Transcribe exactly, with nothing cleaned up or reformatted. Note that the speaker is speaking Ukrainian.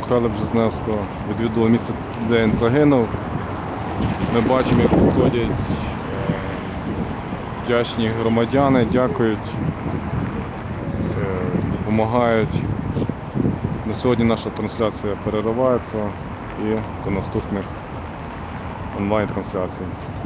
Михайла Бжезневського, відвідали місце, де він загинув. Ми бачимо, як приходять вдячні громадяни, дякують, допомагають. На сьогодні наша трансляція переривається і до наступних онлайн-трансляцій.